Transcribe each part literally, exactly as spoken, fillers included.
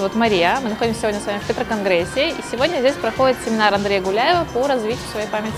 зовут Мария. Мы находимся сегодня с вами в Петроконгрессе. И сегодня здесь проходит семинар Андрея Гуляева по развитию своей памяти.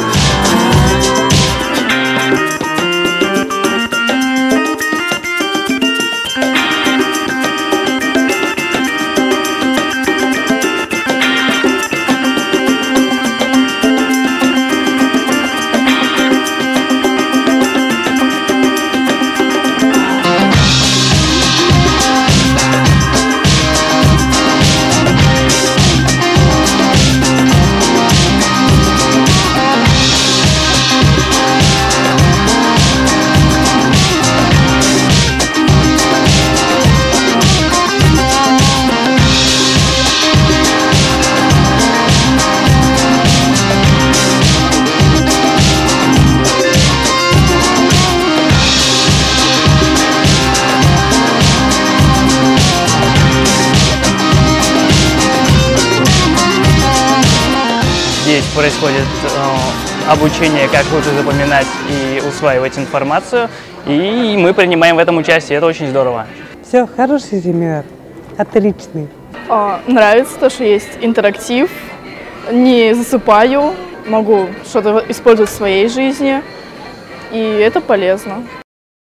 Здесь происходит э, обучение, как лучше запоминать и усваивать информацию, и мы принимаем в этом участие, это очень здорово. Все, хороший семинар, отличный. А, нравится то, что есть интерактив, не засыпаю, могу что-то использовать в своей жизни, и это полезно.